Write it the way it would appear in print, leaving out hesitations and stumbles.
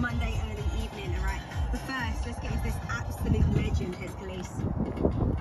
Monday early evening, all right? But first, let's get into this absolute legend, Hes Khalees.